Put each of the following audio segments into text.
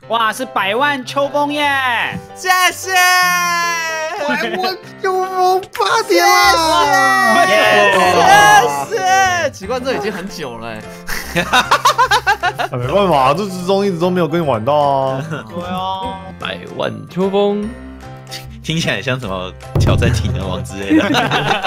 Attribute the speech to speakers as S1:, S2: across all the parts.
S1: 哇，是100万秋风耶！
S2: 谢谢
S3: 100万秋风8点了，
S2: 谢谢。奇怪，这已经很久了。
S3: 没办法，这之中一直都没有跟你玩到啊。
S2: 对啊
S4: ，100万秋风，听起来像什么挑战体能王之类的。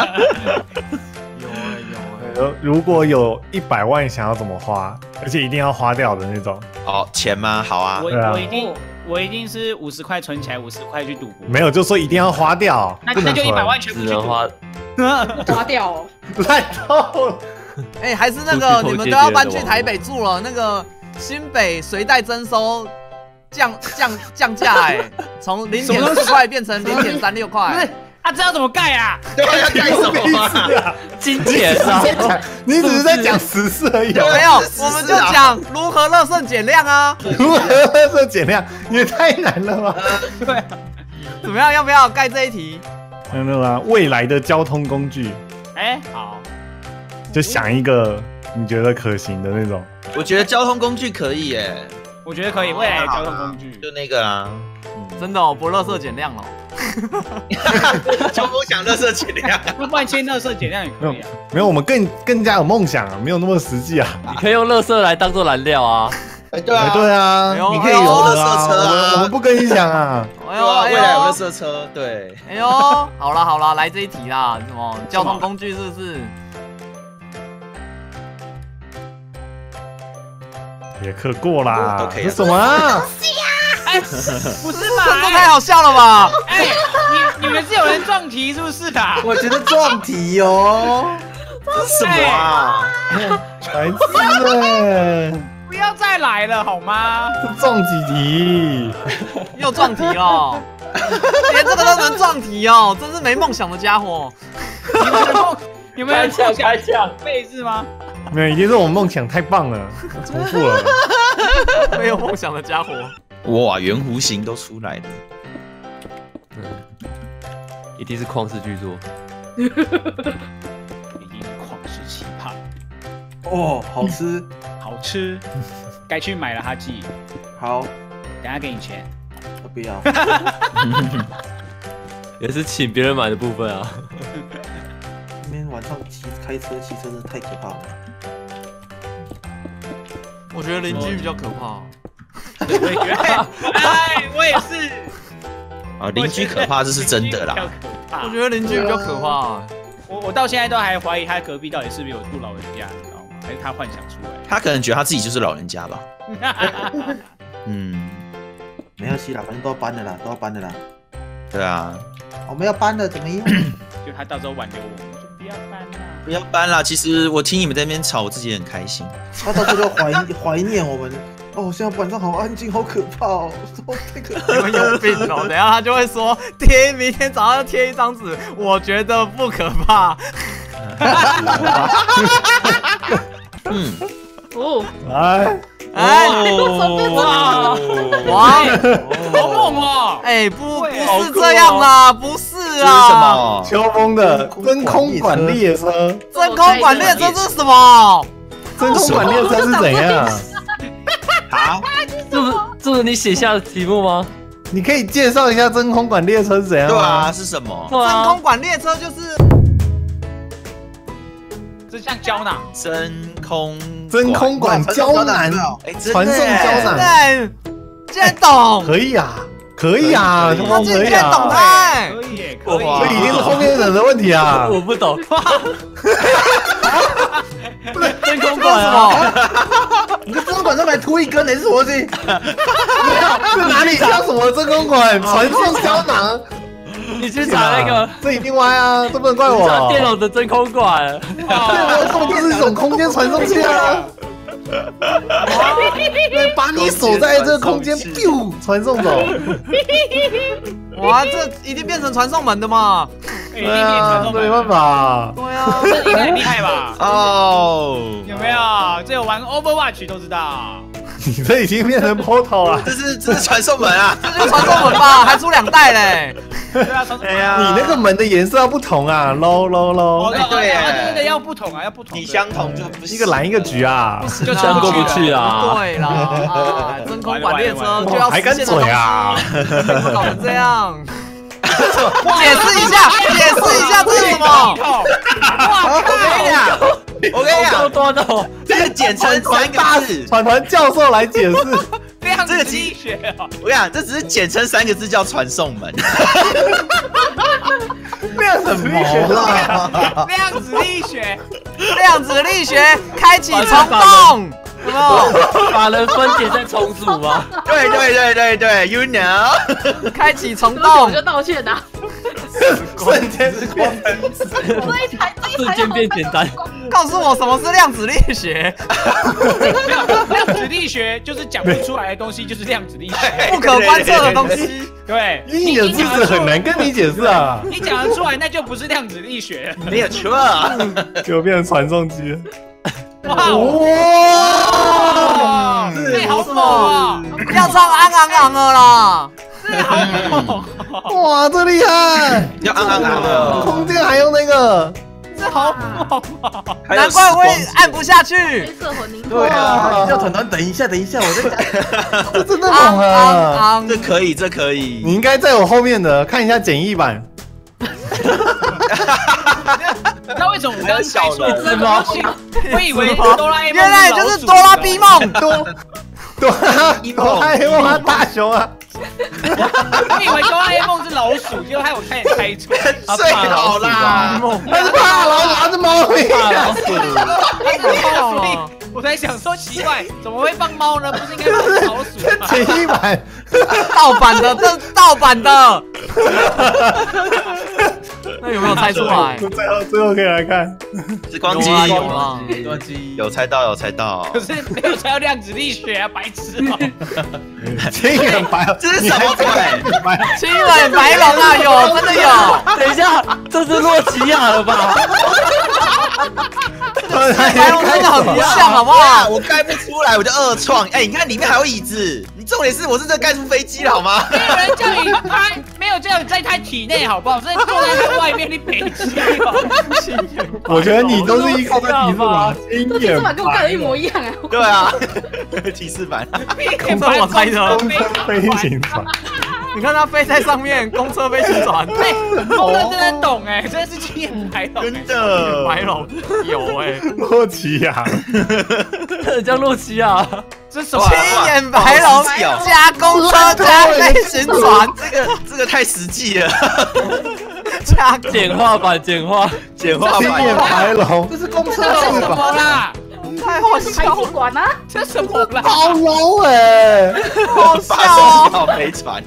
S3: 如果有100万，想要怎么花？而且一定要花掉的那种。
S4: 哦，钱吗？好啊。
S1: 我一定是50块存起来，50块去赌博。
S3: 没有，就说一定要花掉，
S1: 那就100万全部去
S4: 花，
S5: 花掉哦。
S3: 烂透了。
S2: 哎，还是那个你们都要搬去台北住了，那个新北随袋征收降价哎，从0.4块变成0.36块。
S1: 啊，这要怎么盖啊？
S4: 对啊，要盖什么啊？金钱啊！
S3: 你只是在讲时事而已。
S2: 没有，我们就讲如何乐胜减量啊。
S3: 如何乐胜减量也太难了吧？
S1: 对，
S2: 怎么样？要不要盖这一题？
S3: 那个未来的交通工具，
S1: 哎，好，
S3: 就想一个你觉得可行的那种。
S4: 我觉得交通工具可以耶。
S1: 我觉得可以，未来的交通工具
S4: 就那个啦。
S2: 真的哦，不乐色减量了。
S4: 秋风想乐色减量，
S1: 那万千乐色减量也可以啊。
S3: 没有，我们更加有梦想啊，没有那么实际啊。
S6: 你可以用垃圾来当做燃料啊。
S4: 哎，对啊，
S3: 对啊，你可以有的啊。我们不跟你讲啊。
S4: 哎呦，未来有乐色车，对。
S2: 哎呦，好啦，来这一题啦，什么交通工具是不是？
S3: 别克过啦，
S4: 都可以。
S3: 这什么啊？
S1: 哎，不是吧？
S2: 这太好笑了吧？
S1: 哎，你们是有人撞题是不是的？
S7: 我觉得撞题哦。
S4: 这是什么啊？
S3: 白痴哎！
S1: 不要再来了好吗？
S3: 这撞几题？
S2: 又撞题了，连这个都能撞题哦，真是没梦想的家伙。
S1: 你们
S6: 开枪
S1: 背是吗？
S3: 没有，已经是我们梦想太棒了，重复了。
S2: 没有梦想的家伙。
S4: 哇，圆弧形都出来了。
S6: 一定是旷世巨作。
S1: 一定是旷世奇葩。
S7: 哦，好吃，
S1: 好吃，该去买了哈记。
S7: 好，
S1: 等下给你钱。
S7: 不要。
S6: 也是请别人买的部分啊。
S7: 今天晚上开车骑车真的太可怕了。
S2: 我觉得邻居比较可怕。
S1: 哎，我也是。
S4: 啊，邻居可怕，这是真的啦。
S2: 我觉得邻居比较可怕。
S1: 我到现在都还怀疑他隔壁到底是不是有住老人家，你知道吗？还是他幻想出来？
S4: 他可能觉得他自己就是老人家吧。
S7: 没关系啦，反正都要搬的啦，都要搬的啦。
S4: 对啊。
S7: 我们要搬了，怎么样？
S1: 就他到时候挽留我们，说不要搬啦，
S4: 不要搬啦。其实我听你们在那边吵，我自己也很开心。
S7: 他到时候就怀念我们。哦，现在晚上好安静，好可怕哦！太可怕了。
S2: 你们有病哦！等一下他就会说明天早上贴一张纸，我觉得不可怕。
S1: 哦，
S2: 哇，
S1: 好猛哦！
S2: 哎，不是这样啦，不是啊。
S4: 这是什么？
S3: 秋风的真空管列车。
S2: 真空管列车是什么？
S3: 真空管列车是怎样？
S4: 好，
S6: 这是你写下的题目吗？
S3: 你可以介绍一下真空管列车是怎样？
S4: 对啊，是什么？
S2: 真空管列车就是，
S1: 这像胶囊。
S3: 真空管胶囊，传送胶囊。
S2: 竟然懂？
S3: 可以啊，可以啊，秋风可以啊，
S2: 懂他。
S1: 可以，
S3: 这一定是后面人的问题啊！
S6: 我不懂。
S2: 真空管什么？
S7: 你这真空管上面凸一根，你是什么东西？
S3: 这哪里像什么真空管传送胶囊？
S6: 你去查那个，
S3: 这一定歪啊！这不能怪我。
S6: 查电脑的真空管。
S3: 这根本就是一种空间传送器啊！把你锁在这个空间，传送走。
S2: 哇，这一定变成传送门的嘛？
S1: 对啊，
S3: 这没办法。
S2: 对啊，
S1: 这应该很厉害吧？
S4: 哦，
S1: 有没有？这有玩 Overwatch 都知道。
S3: 你这已经变成 portal 了。
S4: 这是传送门啊！
S2: 这就是传送门吧？还出2代嘞！
S1: 对啊，传送
S4: 哎呀，
S3: 你那个门的颜色要不同啊，low，
S4: 对
S1: 对，要不同啊，要不同。
S4: 你相同就不行。
S3: 一个蓝一个橘啊，
S1: 就
S6: 这样过不去啊！
S2: 对啦，啊，真空管列车就要
S3: 还敢嘴啊？
S2: 搞成这样。解释一下，这是什么？
S4: 我跟你讲，
S6: 多的，
S4: 这个简称3个字，
S3: 团教授来解释。
S1: 量子
S4: 这个
S1: 力学哦，
S4: 我跟你讲，这只是简称3个字，叫传送门。
S3: 量子力学
S7: 啦，
S1: 量子力学，
S2: 量子力学开启虫洞，有没有？
S6: 把人分解再重组吗？
S4: 对，you know，
S2: 开启虫
S5: 我
S2: 洞
S5: 就，道歉呐。
S3: 瞬间变成
S5: 这一台
S6: 瞬间变简单。
S2: 告诉我什么是量子力学？
S1: 没有量子力学就是讲不出来的东西，就是量子力学。
S2: 不可观测的东西。
S1: 对，
S3: 你的知识很难跟你解释啊，
S1: 你讲得出来，那就不是量子力学。
S4: 没有错。
S3: 就变成传送机了。
S1: 哇，
S2: 哇！
S1: 好猛啊！
S2: 要唱昂昂昂了啦！
S1: 好猛，
S7: 哇，这厉害！
S4: 要按的，
S7: 空间还用那个，
S1: 这好猛啊！
S2: 难怪我会按不下去。
S5: 黑色混凝土。
S7: 对啊，叫团团等一下，我在讲，这真的猛啊！
S2: 昂
S4: 这可以，这可以。
S3: 你应该在我后面的，看一下简易版。
S1: 你知道为什么我刚才说
S6: 是吗？
S1: 我以为哆啦 A 梦，
S2: 原来就是哆啦 B 梦。
S3: 哆啦 A 梦啊，大雄啊，
S1: 我以为哆啦 A 梦是老鼠，结果害我差点猜错。
S4: 最好啦，
S7: 他是怕老鼠，他是猫咪，
S6: 大老鼠，
S1: 所以我才想说奇怪，怎么会放猫呢？不是应该放老鼠吗？
S3: 简易版。
S2: 盗版的，这是盗版的。那有没有猜出来？
S3: 最后可以来看。
S4: 时光机，
S2: 有啦。
S4: 有猜到。
S1: 可是没有猜到量子力学啊，白痴哦！
S3: 青眼白，
S4: 这是什么鬼？
S2: 青眼白龙啊，有，真的有。
S6: 等一下，这是洛奇亚了吧？
S2: 白龙真的很不像，好不好？
S4: 我盖不出来，我就二创。哎，你看里面还有椅子，你重点是我是这盖出飞机了好吗？
S1: 没有人叫你他没有叫你在他体内，好不好？所以坐在他外面，你北极哦。
S3: 我觉得你都是依靠在提示吧。
S5: 这提示板跟我盖的一模一样啊！
S4: 对啊，提示板。
S2: 这我猜的。
S3: 飞行船，
S2: 你看它飞在上面，公车飞行船。
S1: 对，我真的懂哎，真的是青眼白龙，
S4: 真的
S2: 白龙有哎，
S3: 洛奇亚，
S6: 叫洛奇亚，
S1: 这什么？
S2: 青眼白龙加公车加飞行船，
S4: 这个太实际了，
S2: 加
S6: 简化版，简化
S3: 青
S4: 版。
S3: 眼白龙，
S7: 这是公车
S1: 这什么
S7: 吧？
S1: 啦？
S2: 太好
S5: 排
S2: 笑了，
S5: 气管啊！
S1: 这什么啦？
S7: 好 low 哎！
S2: 好笑
S4: 发射
S2: 哦。
S4: 号飞船。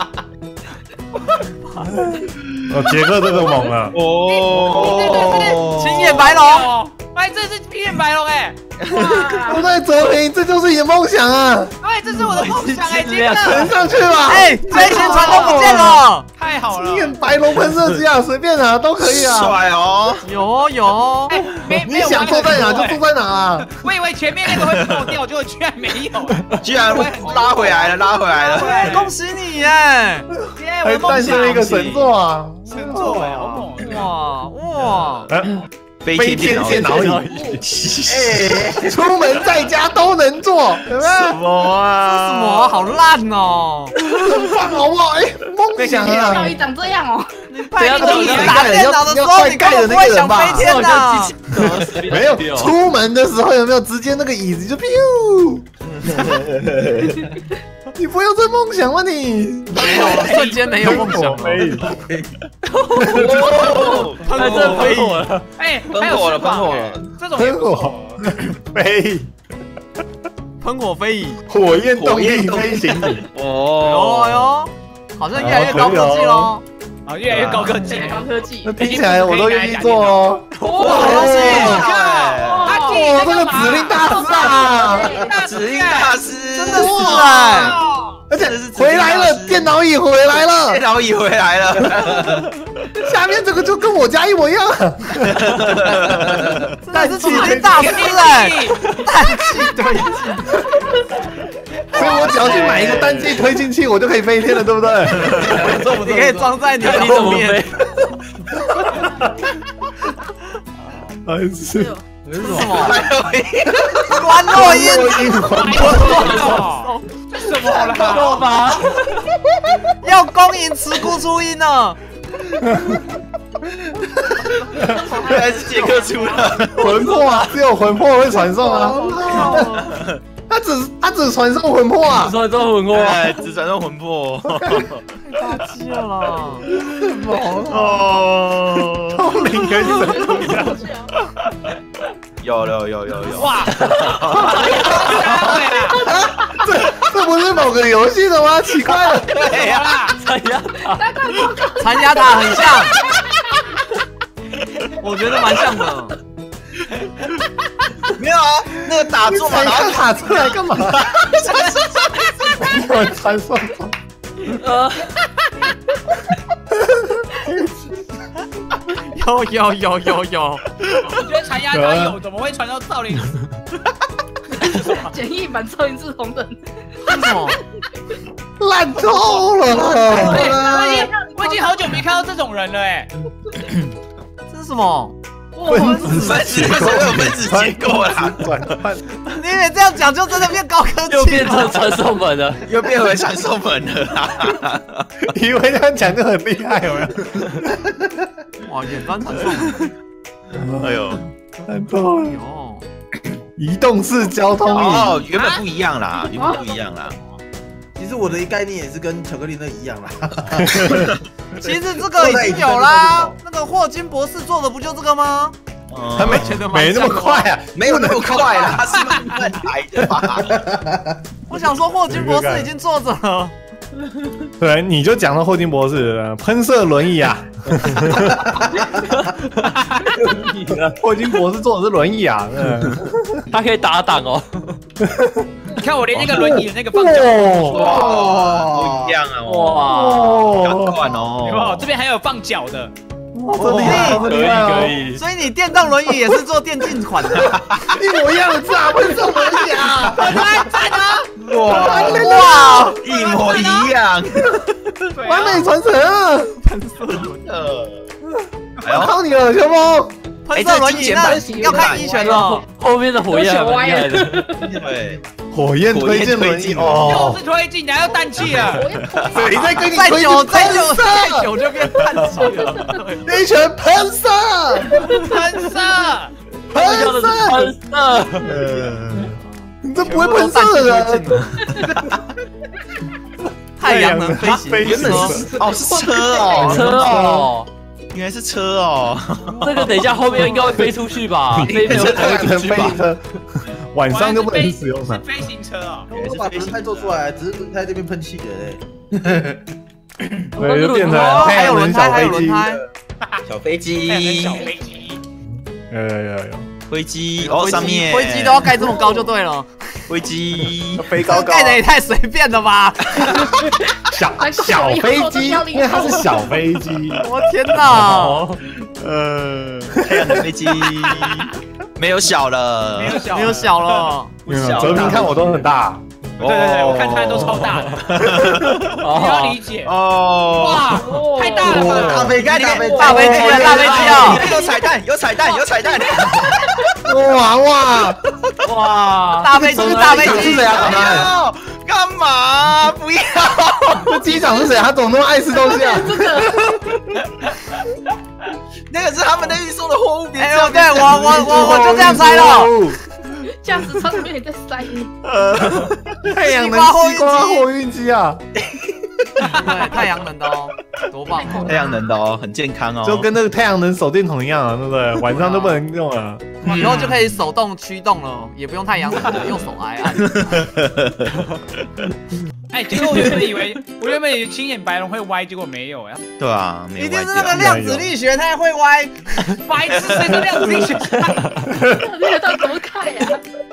S3: 杰克这个猛了。
S4: 哦，
S2: 青眼白龙，
S1: 哎，这是青眼白龙哎，
S7: 不对，哲平，这就是你的梦想啊！
S1: 哎，这是我的梦想哎，杰
S7: 乘
S1: 克，
S7: 上去吧！
S2: 哎，飞行船都不见了。
S1: 太好了
S7: 青。眼白龙喷射机啊，随便啊，都可以啊。
S4: 帅哦！
S2: 有，
S1: 哎，
S7: 你想坐在哪就坐在哪啊！
S1: 我以为前面那个会破掉，结果居然没有。
S4: 居然拉回来了。
S2: 恭喜你耶！
S1: 耶，我
S3: 还
S1: 的梦想
S3: 诞生了一个神作啊！
S1: 神作哎，好猛！
S2: 哇，
S4: 飞
S3: 飞天电脑椅，
S4: 哎，
S7: 出门在家都能坐，有没有？
S4: 什么啊？
S2: 什么好烂哦！
S7: 很棒，好不好？哎，梦想
S5: 教
S7: 啊！
S5: 育长这样哦。
S2: 拜托你打电脑的时候，你根本不会想飞天的。
S7: 没有，出门的时候有没有直接那个椅子就咻？你不要这梦想吗你？
S2: 没有，瞬间没有梦想。
S6: 太震飞我了！
S1: 哎，还有释放哎，这种也不错。
S3: 飞
S2: 喷火飞椅，
S3: 火焰动力飞行椅。
S2: 哦哟，好像越来越高科技喽。
S1: 啊，越来越高科技，
S5: 高科技
S7: 那。听起来我都愿意做哦。
S1: 哇，
S7: 这个指令大师啊！
S4: 指令大师，
S2: 真的是哎，
S7: 而且回来了，电脑椅回来了
S4: 电。脑椅回来了。
S3: 下面这个就跟我家一模一样。
S2: 但是取经大师哎，氮气推进，
S3: 所以我只要去买一个氮气推进器，我就可以飞天了，对不对？
S2: 你可以装在你的
S6: 你怎
S2: 后面
S6: 么飞。？
S3: 还是
S2: 这是什么？关洛音，
S1: 这什么啦？
S6: 够吗？
S2: 要恭迎慈姑出音呢。
S4: 原来是杰克出的。
S3: 魂魄啊，只有魂魄会传送啊。他只传送魂魄啊。
S6: 说这魂魄，
S4: 哎，只传送魂魄。
S2: 太大气了啦！
S4: 哦，
S3: 通灵可以怎么样？
S4: 有。
S1: 哇！
S3: 这不是某个游戏的吗？奇怪了。
S4: 对呀，
S6: 哎呀，
S2: 残牙塔很像，我觉得蛮像的。
S4: 没有啊，那个打坐嘛，然后
S3: 卡出来干嘛？我传送。
S2: 有，
S1: 我觉得残牙塔有，怎么会传到少林？
S5: 简易版超音速同等。
S2: 这是什么？
S3: 烂透了！
S1: 我已经好久没看到这种人了哎。
S2: 这是什么？
S3: 分子
S4: 分子为什么有分子结构啦？
S3: 转换，
S2: 你以为这样讲就真的变高科
S6: 又变
S2: 技了？
S6: 成传送门了。
S4: 又变回传送门了啦！
S3: 以为这样讲就很厉害，有没有？
S2: 哇，远端传送，
S4: 哎呦，
S3: 烂透了！
S2: 有。
S3: 移动式交通椅，
S4: 哦，原本不一样啦，原本不一样啦。
S7: 其实我的概念也是跟巧克力那一样啦。
S2: 其实这个已经有啦，那个霍金博士做的不就这个吗？
S3: 他没那么快啊，
S4: 没有那么快啦，是慢慢来的吧？
S2: 我想说霍金博士已经坐着了。
S3: 对，你就讲到霍金博士喷射轮椅啊。霍金博士坐的是轮椅啊，
S6: 他可以打档哦。
S1: 你看我连那个轮椅的那个放脚，
S4: 哇，不一样啊！
S6: 哇，
S4: 要管
S1: 有没有？
S4: 哦。
S1: 这边还有放脚的。
S6: 可以。
S2: 所以你电动轮椅也是做电竞款的，
S3: 一模一样的字啊，喷射轮椅啊，
S2: 哇，
S4: 一模一样。
S3: 完美传承啊！
S4: 哎呦，
S3: 靠你了，秋风。
S2: 喷射轮椅那要看一拳了。
S6: 后面的火焰很厉害的。
S4: 对，
S3: 火焰推荐轮椅
S1: 又
S3: 哦，
S1: 是推进，然后氮气了。
S3: 谁在跟你
S2: 再久
S3: 推荐喷
S2: 再
S3: 射？
S2: 久就变氮气了。
S3: 一拳喷射，
S1: 喷射，
S6: 要的是喷射。
S3: 你这不会喷射的人。
S2: 太阳能飞行，
S3: 飞
S4: 原本
S3: 行
S4: 是哦，是车哦，
S6: 车哦，
S4: 原来是车哦。
S6: 这个等一下后面应该会飞出去吧？飞没有
S3: 这
S6: 才会
S3: 可能
S6: 出去吧？
S3: 飞行车，晚上就不能使用
S1: 是
S3: 了。
S1: 飞行车哦。
S7: 我把轮胎做出来，只是轮胎这边喷气的嘞。
S3: 对，就变成
S2: 哦，还有
S3: 太阳能
S2: 轮胎，还有
S3: 小飞机。
S2: 轮胎，
S4: 小飞机，
S1: 小飞机，
S3: 有，
S4: 飞机哦，上面
S2: 飞机都要盖这么高就对了。
S4: 飞机，
S3: 飞高高，
S2: 盖的也太随便了吧！
S3: 小飞机，因为它是小飞机。
S2: 我天哪！
S4: 太阳能飞机没有小了，
S1: 没有小，
S2: 没有小了，
S3: 泽平看我都很大。
S1: 对，我看他都超大的，你要理解。
S4: 哦，
S1: 哇，太大了吧！
S7: 大飞机，大飞机，
S2: 大飞机啊，大飞机啊！
S4: 有彩蛋，有彩蛋，有彩蛋！
S3: 哇，
S2: 大飞机，大飞机！
S3: 是谁啊？
S4: 不要干嘛？不要！
S3: 这机长是谁？他怎么那么爱吃东西啊？
S4: 那个是他们的预售的货物，别
S2: 哎呦，对我就这样猜了。
S5: 驾驶舱里面也在塞。
S3: 太阳能西瓜货运机啊，
S2: 对，太阳能的哦，多棒！
S4: 太阳能的哦，很健康哦，
S3: 就跟那个太阳能手电筒一样啊，对不对？晚上都不能用了。
S2: 以后就可以手动驱动了，也不用太阳能了，用手来按。
S1: 哎，结果我原本以为青眼白龙会歪，结果没有呀。
S4: 对啊，没
S2: 一定
S4: 歪
S2: 是那个
S4: 掉。
S2: 量子力学太会歪，
S1: 白痴，谁的量子力学？
S5: 那个到怎么看呀？